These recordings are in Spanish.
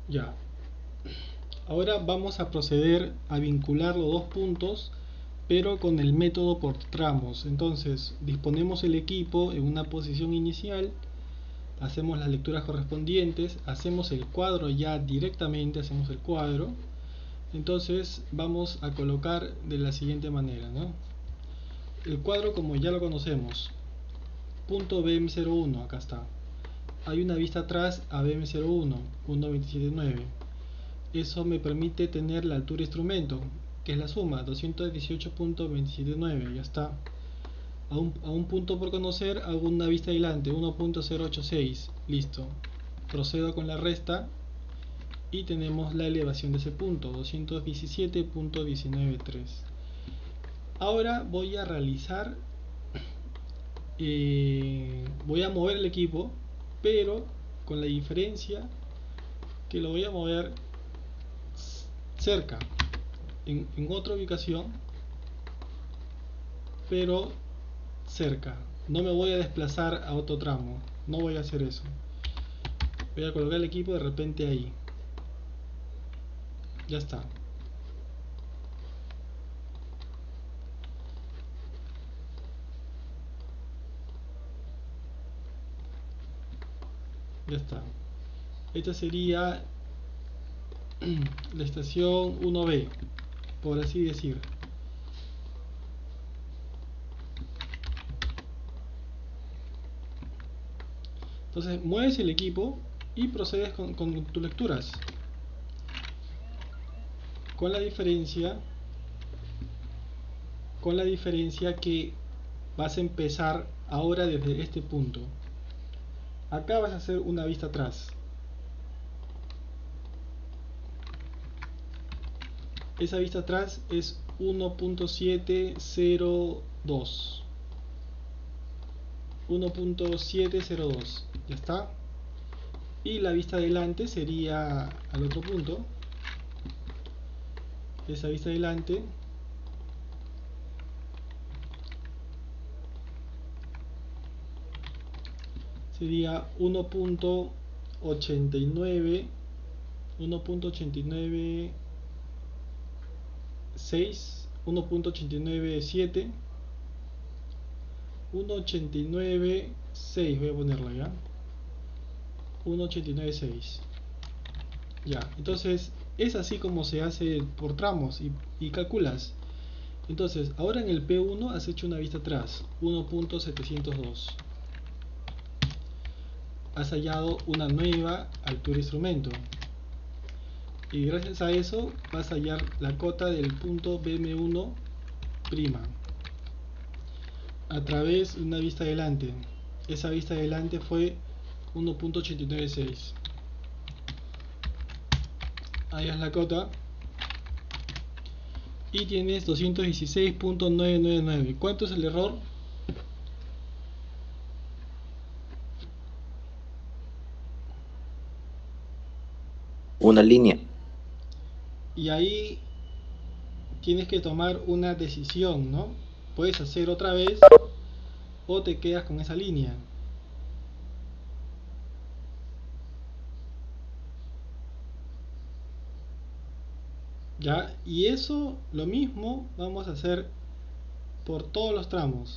Ya. Ahora vamos a proceder a vincular los dos puntos, pero con el método por tramos. Entonces, disponemos el equipo en una posición inicial, hacemos las lecturas correspondientes, hacemos el cuadro ya directamente, hacemos el cuadro. Entonces, vamos a colocar de la siguiente manera, ¿no? El cuadro, como ya lo conocemos, punto BM01, acá está. Hay una vista atrás a BM01, 1.27.9. Eso me permite tener la altura de instrumento, que es la suma, 218.279, ya está. A un punto por conocer, hago una vista aislante, 1.086, listo. Procedo con la resta y tenemos la elevación de ese punto, 217.193. Ahora voy a realizar, voy a mover el equipo, pero con la diferencia que lo voy a mover cerca, en otra ubicación, pero cerca. No me voy a desplazar a otro tramo, no voy a hacer eso. Voy a colocar el equipo de repente ahí. Ya está. Ya está. Esta sería la estación 1B, por así decir. Entonces mueves el equipo y procedes con tus lecturas. Con la diferencia que vas a empezar ahora desde este punto. Acá vas a hacer una vista atrás. Esa vista atrás es 1.702. 1.702. Ya está. Y la vista adelante sería al otro punto. Esa vista adelante sería 1.89, 1.896, 1.897, 1.896, voy a ponerlo ya, 1.896. Ya, entonces es así como se hace por tramos y calculas. Entonces, ahora en el P1 has hecho una vista atrás, 1.702. Has hallado una nueva altura de instrumento. Y gracias a eso vas a hallar la cota del punto BM1' a través de una vista adelante. Esa vista adelante fue 1.896. Hallas la cota y tienes 216.999. ¿Cuánto es el error? Una línea. Y ahí tienes que tomar una decisión, ¿no? Puedes hacer otra vez o te quedas con esa línea. ¿Ya? Y eso, lo mismo, vamos a hacer por todos los tramos.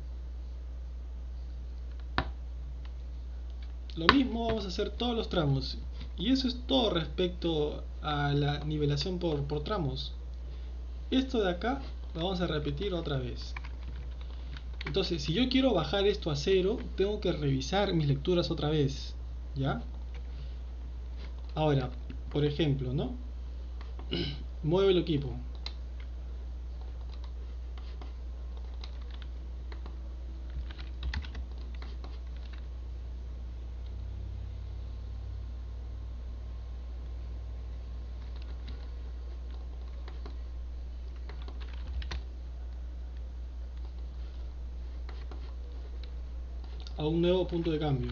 Lo mismo vamos a hacer todos los tramos. Y eso es todo respecto a la nivelación por tramos. Esto de acá lo vamos a repetir otra vez. Entonces, si yo quiero bajar esto a 0, tengo que revisar mis lecturas otra vez. ¿Ya? Ahora, por ejemplo, ¿no? Mueve el equipo. A un nuevo punto de cambio.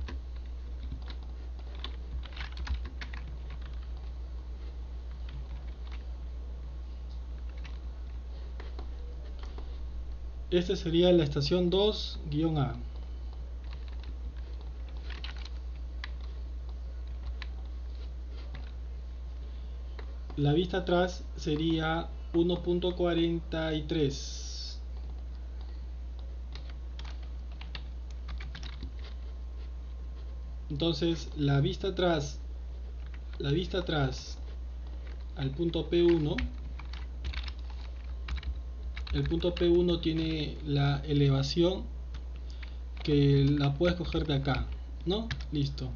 Esta sería la estación 2-A. la vista atrás sería 1.43. Entonces la vista atrás al punto P1, el punto P1 tiene la elevación que la puedes coger de acá, ¿no? Listo.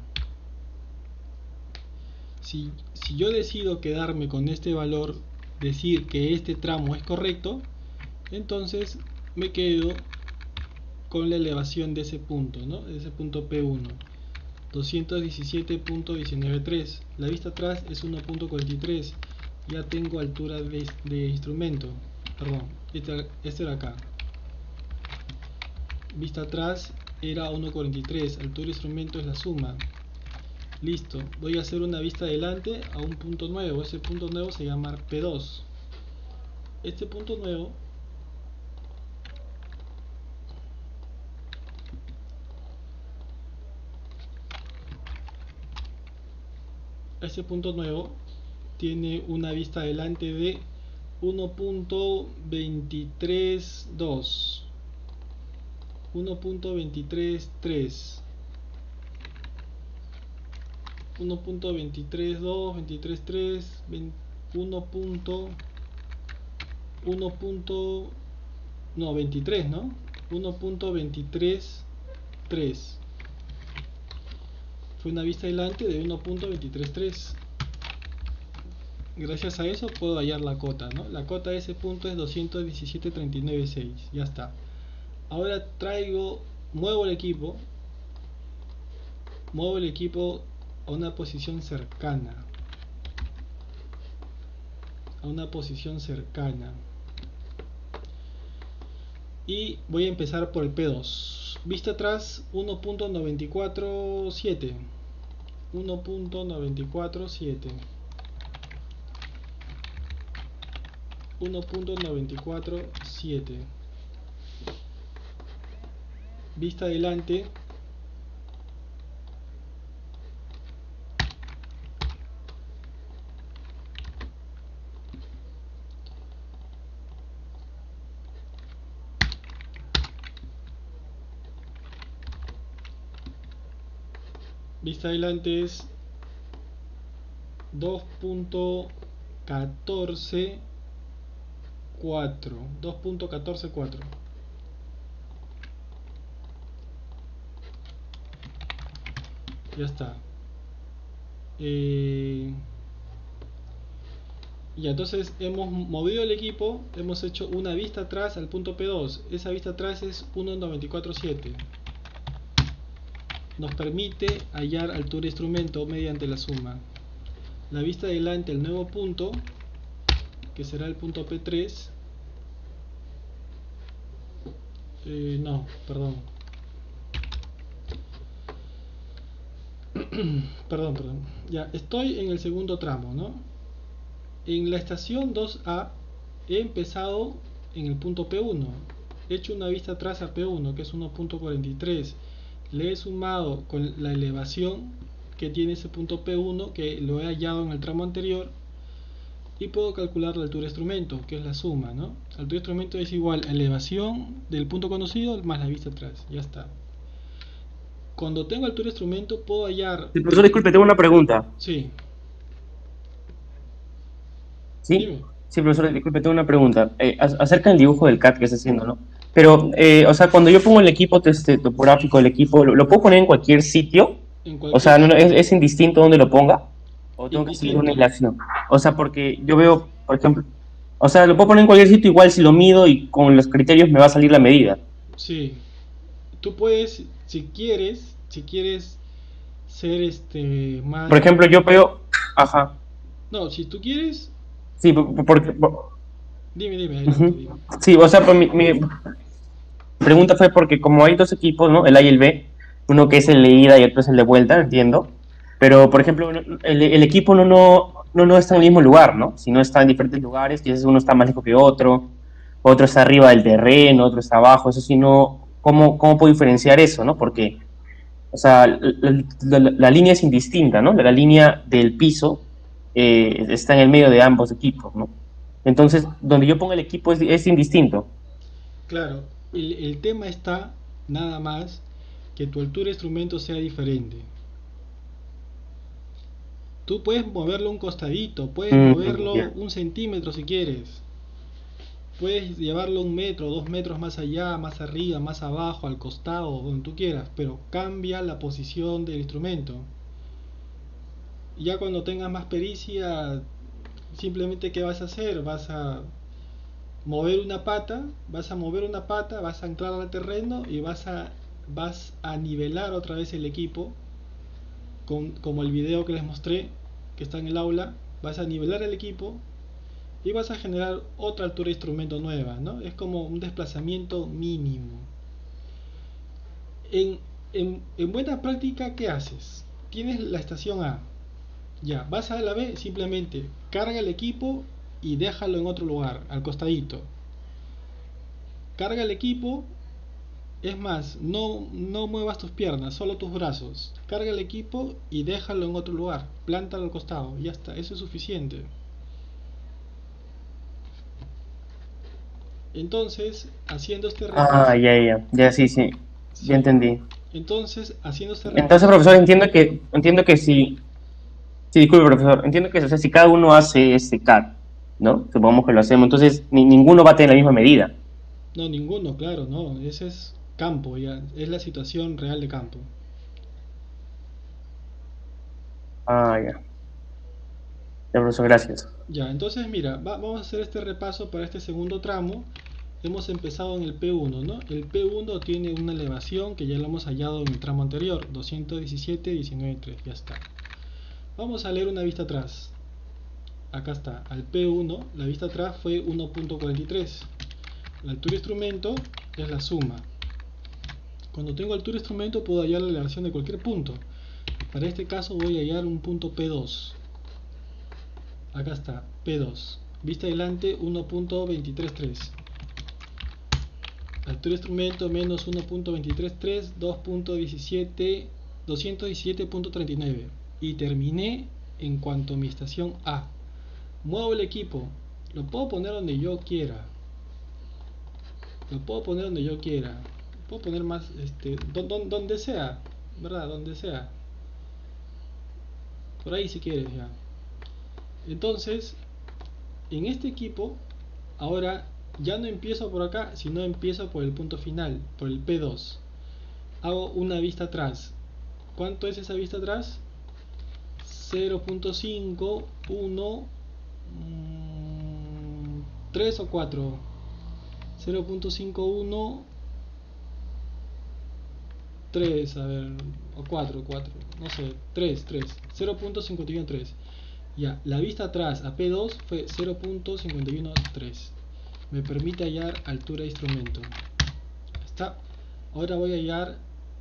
Si yo decido quedarme con este valor, decir que este tramo es correcto, entonces me quedo con la elevación de ese punto, ¿no? De ese punto P1, 217.193. La vista atrás es 1.43. Ya tengo altura de instrumento. Perdón, este era acá. Vista atrás era 1.43. Altura de instrumento es la suma. Listo, voy a hacer una vista adelante a un punto nuevo. Ese punto nuevo se llama P2. Este punto nuevo tiene una vista adelante de 1.232, 1.233, 1.232, 23.3, 23, ¿no? 1.233. Fue una vista adelante de 1.233. Gracias a eso puedo hallar la cota, ¿no? La cota de ese punto es 217.39.6. Ya está. Ahora muevo el equipo a una posición cercana. Y voy a empezar por el P2. Vista atrás 1.947. 1.947. 1.947. Vista adelante. Vista adelante es 2.144. 2.144. Ya está. Y entonces hemos movido el equipo, hemos hecho una vista atrás al punto P2. Esa vista atrás es 1.947. Nos permite hallar altura de instrumento mediante la suma. La vista adelante al nuevo punto, que será el punto P3. No, perdón. Perdón. Ya, estoy en el segundo tramo, ¿no? En la estación 2A he empezado en el punto P1. He hecho una vista atrás a P1, que es 1.43. Le he sumado con la elevación que tiene ese punto P1, que lo he hallado en el tramo anterior, y puedo calcular la altura de instrumento, que es la suma, ¿no? La altura de instrumento es igual a elevación del punto conocido más la vista atrás. Ya está. Cuando tengo altura de instrumento puedo hallar... Sí, profesor, disculpe, tengo una pregunta. Sí. ¿Sí? Dime. Sí, profesor, disculpe, tengo una pregunta. Acerca del dibujo del CAD que está haciendo, ¿no? Pero, o sea, cuando yo pongo el equipo topográfico del equipo, ¿lo puedo poner en cualquier sitio? En cualquier... O sea, ¿es indistinto donde lo ponga? ¿O tengo que seguir una ilación? O sea, porque yo veo, por ejemplo... O sea, lo puedo poner en cualquier sitio, igual si lo mido y con los criterios me va a salir la medida. Sí. Tú puedes, si quieres ser más... Por ejemplo, yo veo... Ajá. No, si tú quieres... Sí, porque... Dime, adelante, dime. Sí, o sea, pues mi pregunta fue porque como hay dos equipos, ¿no? El A y el B, uno que es el de ida y otro es el de vuelta, entiendo. Pero, por ejemplo, el equipo no está en el mismo lugar, ¿no? Sino está en diferentes lugares, quizás uno está más lejos que otro está arriba del terreno, otro está abajo, eso sí, no... ¿Cómo puedo diferenciar eso, no? Porque, o sea, la línea es indistinta, ¿no? La línea del piso está en el medio de ambos equipos, ¿no? Entonces, donde yo ponga el equipo es indistinto. Claro, el tema está nada más que tu altura de instrumento sea diferente. Tú puedes moverlo un costadito, puedes moverlo Ya. 1 centímetro si quieres. Puedes llevarlo 1 metro, 2 metros más allá, más arriba, más abajo, al costado, donde tú quieras, pero cambia la posición del instrumento. Ya cuando tengas más pericia, simplemente ¿qué vas a hacer? Vas a mover una pata, vas a anclar al terreno y vas a nivelar otra vez el equipo, como el video que les mostré, que está en el aula, vas a nivelar el equipo y vas a generar otra altura de instrumento nueva, ¿no? Es como un desplazamiento mínimo. En buena práctica, ¿qué haces? Tienes la estación A, ya, vas a la B, simplemente carga el equipo y déjalo en otro lugar, al costadito. Carga el equipo, es más, no muevas tus piernas, solo tus brazos. Carga el equipo y déjalo en otro lugar, plántalo al costado, ya está, eso es suficiente. Entonces, haciendo este Ah, repaso, ya, sí, sí, ya sí, entendí. entonces, haciendo este Entonces, repaso, profesor, entiendo que sí, disculpe, profesor, entiendo que, o sea, si cada uno hace ese CAT, ¿no? Supongamos que lo hacemos, entonces ninguno va a tener la misma medida. no, ninguno, claro, no, ese es campo, ya, es la situación real de campo. Ah, ya, profesor, gracias. Ya, entonces mira, vamos a hacer este repaso para este segundo tramo. Hemos empezado en el P1, ¿no? El P1 tiene una elevación que ya lo hemos hallado en el tramo anterior, 217,19,3, ya está. Vamos a leer una vista atrás. Acá está, al P1, la vista atrás fue 1.43. La altura de instrumento es la suma. Cuando tengo altura de instrumento puedo hallar la elevación de cualquier punto. Para este caso voy a hallar un punto P2. Acá está, P2. Vista adelante 1.233. Altura de instrumento menos 1.233, 217.39. Y terminé en cuanto a mi estación A. Muevo el equipo. Lo puedo poner donde yo quiera. Lo puedo poner donde yo quiera. Puedo poner más, donde sea, ¿verdad? Donde sea. Por ahí si quieres ya. Entonces, en este equipo, ahora ya no empiezo por acá, sino empiezo por el punto final, por el P2. Hago una vista atrás. ¿Cuánto es esa vista atrás? 0.5, 1, 3 o 4. 0.51, 3, a ver, o 4, no sé, 3, 0.513. Ya, la vista atrás a P2 fue 0.513. Me permite hallar altura de instrumento. Está. Ahora voy a hallar.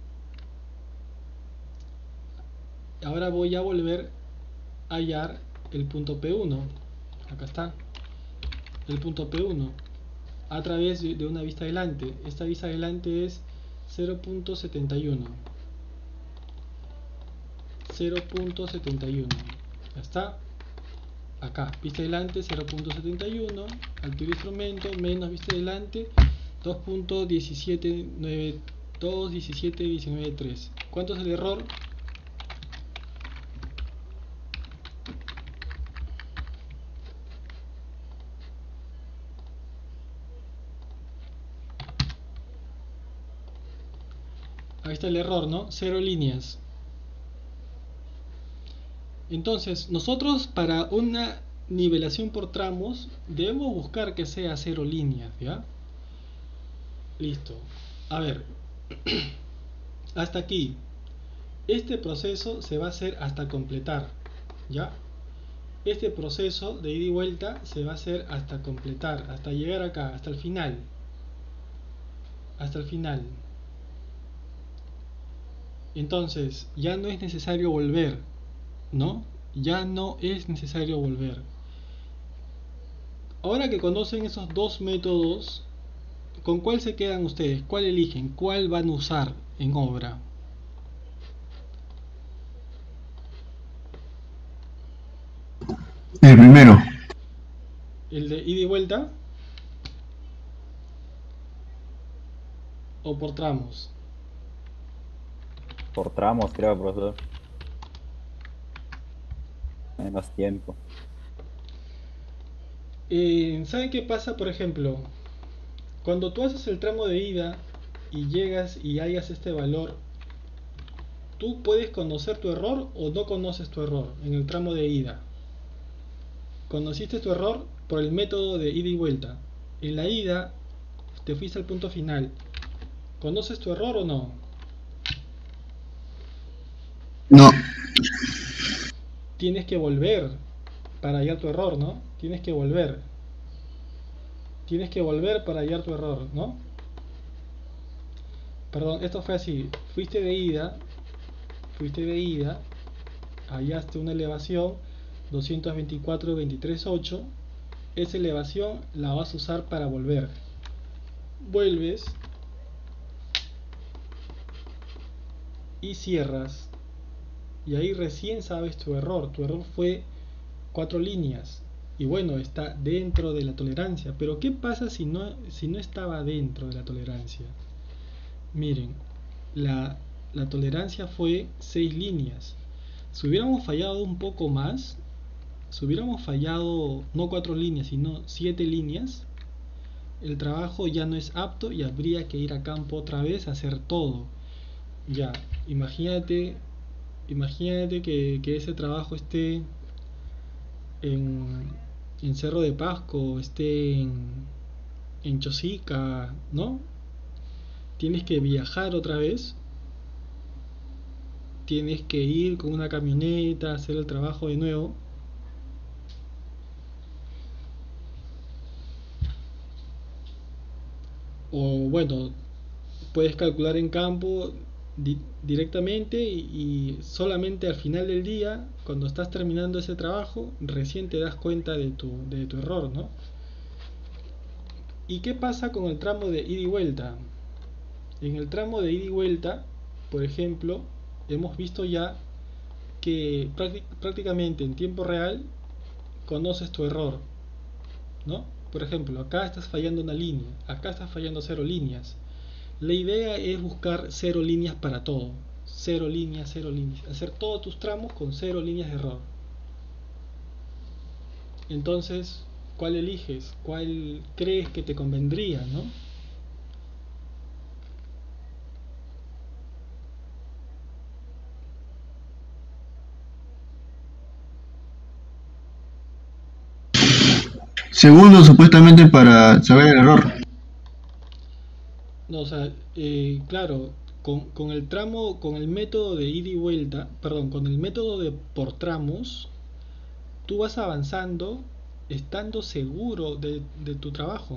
Ahora voy a volver a hallar el punto P1. Acá está. El punto P1. A través de una vista adelante. Esta vista adelante es 0.71. 0.71. Ya está. Acá, vista adelante 0.71, altura de instrumento menos vista adelante 2.1719, ¿cuánto es el error? Ahí está el error, ¿no? 0 líneas. Entonces, nosotros para una nivelación por tramos debemos buscar que sea 0 líneas, ¿ya? Listo. A ver, hasta aquí. Este proceso se va a hacer hasta completar, ¿ya? Este proceso de ida y vuelta se va a hacer hasta completar, hasta llegar acá, hasta el final. Hasta el final. Entonces, ya no es necesario volver, ¿no? Ya no es necesario volver. Ahora que conocen esos dos métodos, ¿con cuál se quedan ustedes? ¿Cuál eligen? ¿Cuál van a usar en obra? El primero. ¿El de ida y vuelta o por tramos? Por tramos, creo, profesor. Menos tiempo. ¿Saben qué pasa, por ejemplo? Cuando tú haces el tramo de ida y llegas y hallas este valor, tú puedes conocer tu error o no conoces tu error en el tramo de ida. Conociste tu error por el método de ida y vuelta. En la ida te fuiste al punto final. ¿Conoces tu error o no? No. Tienes que volver para hallar tu error, ¿no? Tienes que volver. Tienes que volver para hallar tu error, ¿no? Perdón, esto fue así. Fuiste de ida, hallaste una elevación 224,23,8. Esa elevación la vas a usar para volver. Vuelves y cierras. Y ahí recién sabes tu error. Tu error fue 4 líneas. Y bueno, está dentro de la tolerancia. Pero ¿qué pasa si no estaba dentro de la tolerancia? Miren, la tolerancia fue 6 líneas. Si hubiéramos fallado un poco más, si hubiéramos fallado no 4 líneas, sino 7 líneas, el trabajo ya no es apto y habría que ir a campo otra vez a hacer todo. Ya, imagínate que ese trabajo esté en Cerro de Pasco, esté en Chosica, ¿no? Tienes que viajar otra vez, tienes que ir con una camioneta, hacer el trabajo de nuevo. O bueno, puedes calcular en campo directamente y solamente al final del día, cuando estás terminando ese trabajo, recién te das cuenta de tu error, ¿no? ¿Y qué pasa con el tramo de ida y vuelta? En el tramo de ida y vuelta, por ejemplo, hemos visto ya que prácticamente en tiempo real conoces tu error, ¿no? Por ejemplo, acá estás fallando una línea, acá estás fallando 0 líneas. La idea es buscar 0 líneas para todo. 0 líneas, 0 líneas. Hacer todos tus tramos con 0 líneas de error. Entonces, ¿cuál eliges? ¿Cuál crees que te convendría, no? Segundo, supuestamente para saber el error. No, o sea, claro, con el tramo, con el método de ida y vuelta, perdón, con el método de por tramos, tú vas avanzando estando seguro de tu trabajo.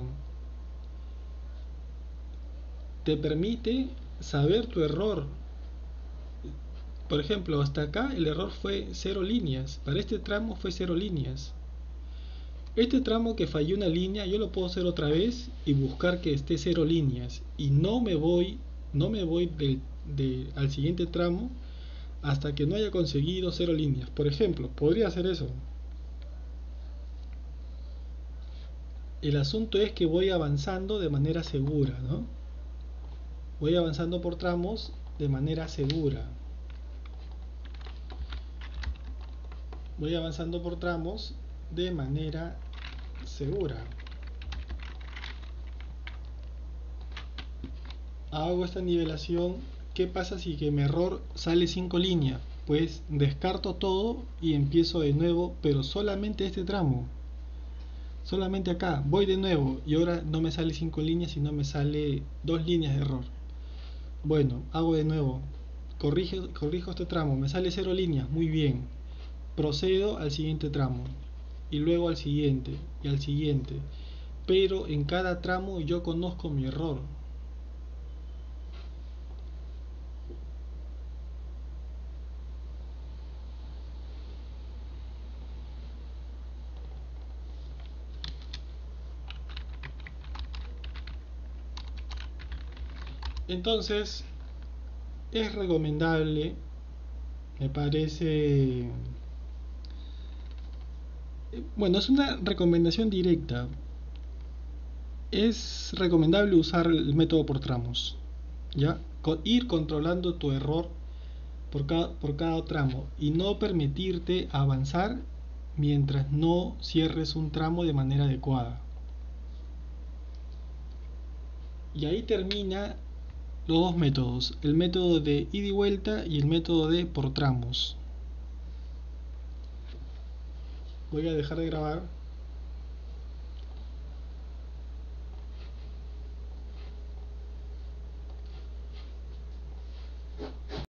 Te permite saber tu error. Por ejemplo, hasta acá el error fue 0 líneas. Para este tramo fue 0 líneas. Este tramo que falló una línea, yo lo puedo hacer otra vez y buscar que esté 0 líneas. Y no me voy al siguiente tramo hasta que no haya conseguido 0 líneas. Por ejemplo, podría hacer eso. El asunto es que voy avanzando de manera segura, ¿no? Voy avanzando por tramos de manera segura. Voy avanzando por tramos de manera segura. Hago esta nivelación. ¿Qué pasa si que mi error sale 5 líneas? Pues descarto todo y empiezo de nuevo, pero solamente este tramo. Solamente acá. Voy de nuevo y ahora no me sale 5 líneas, sino me sale 2 líneas de error. Bueno, hago de nuevo. Corrijo este tramo. Me sale 0 líneas. Muy bien. Procedo al siguiente tramo. Y luego al siguiente. Y al siguiente. Pero en cada tramo yo conozco mi error. Entonces, es recomendable, me parece Bueno, es una recomendación directa. Es recomendable usar el método por tramos, ¿ya? Ir controlando tu error por cada tramo y no permitirte avanzar mientras no cierres un tramo de manera adecuada. Y ahí termina los dos métodos, el método de ida y vuelta y el método de por tramos. Voy a dejar de grabar.